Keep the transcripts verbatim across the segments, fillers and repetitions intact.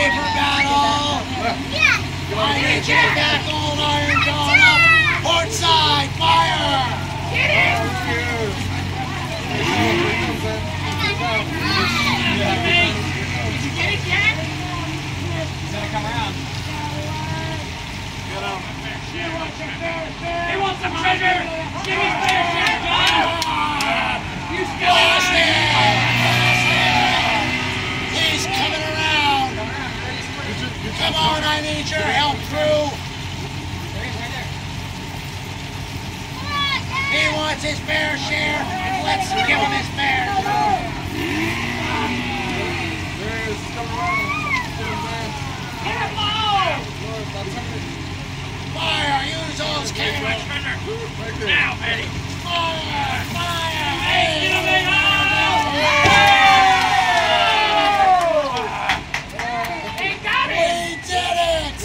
ready for battle? Yes! I need you back on iron drawn up. Port side, fire! Get it! Did you get it yet? He's gonna come around. Get him. He wants some treasure! Give me fair share, John! You still Lost it! He's coming around! Come on, I need your help, crew! He wants his fair share, and let's give him his fair share! Get him low! Fire! Use those cannons! Now, Eddie! Fire! Fire! Hey! Get him in! He got it! We did it!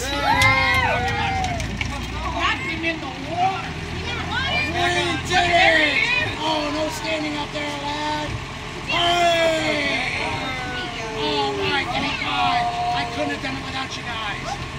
Got him in the water! We did it! Oh, no standing up there, lad! Hooray! All right, give me five. I couldn't have done it without you guys.